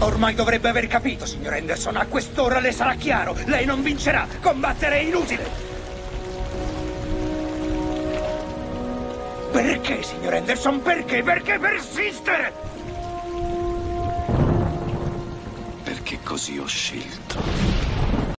Ormai dovrebbe aver capito, signor Henderson. A quest'ora le sarà chiaro. Lei non vincerà. Combattere è inutile. Perché, signor Henderson? Perché? Perché persiste? Perché così ho scelto.